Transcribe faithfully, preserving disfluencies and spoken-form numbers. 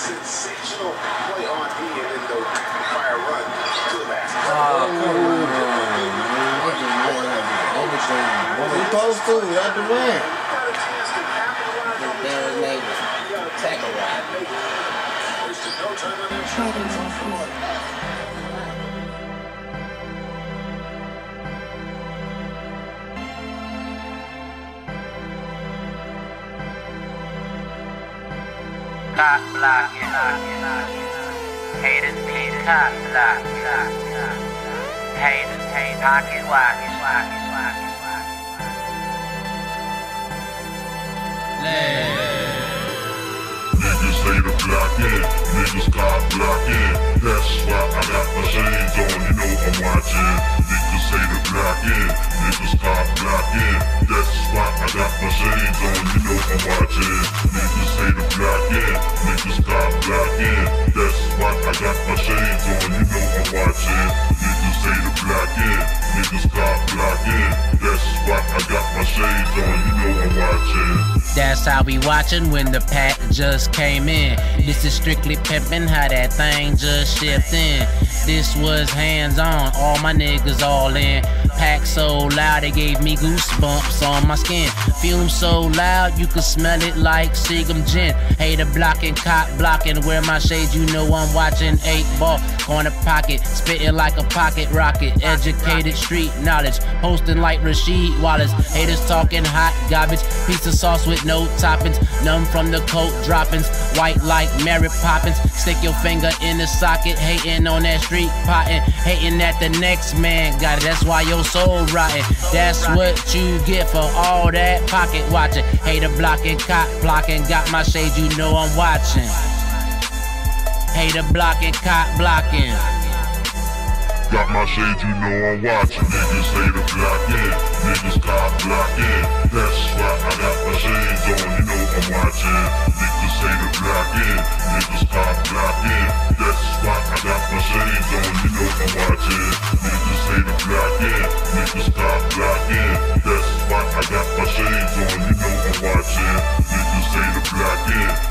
sensational play on E and then the fire run to the basket. Oh, come on, What we supposed to? Y'all do that. Darren Neighbors. Tackle ride. Cock blocking, haters be cock blocking, haters hate pocket walking, walking, walking, walking. Niggas say the blocking, niggas cock blocking. That's why I got my shades on, you know I'm watching. Niggas say the blocking, niggas cock blocking. That's why I got my shades on, you know I'm watching. Niggas say the blocking, niggas cock blocking. That's why I got my shades on, you know I'm watching. Niggas say the blocking, niggas cock blocking. That's why I got my shades on, you know I'm watching. That's how we watchin' when the pack just came in. This is strictly pimpin', how that thing just shipped in. This was hands on, all my niggas all in. Pack so loud, they gave me goosebumps on my skin. Fume so loud, you could smell it like Seagum gin. Hater blocking, cock blocking, wear my shades, you know I'm watching. Eight ball, corner pocket, spitting like a pocket rocket. Educated street knowledge, posting like Rasheed Wallace. Haters talking hot garbage, piece of sauce with no toppings. Numb from the coat droppings, white like Mary Poppins. Stick your finger in the socket, hating on that street potting. Hating at the next man, got it, that's why your soul rotten. That's what you get for all that pocket watching. Hater blocking, cock blocking, got my shade, you know I'm watching. Hater blocking, cock blocking. Got my shades, you know I'm watching. Niggas say the blocking, niggas cock blocking. That's why I got my shades on, you know I'm watching. Niggas say the blocking, niggas cock blocking. That's why I got my shades on, you know I'm watching. Niggas say the blocking, niggas cock blocking. That's why I got my shades on, you know I'm watching. Niggas say the blocking.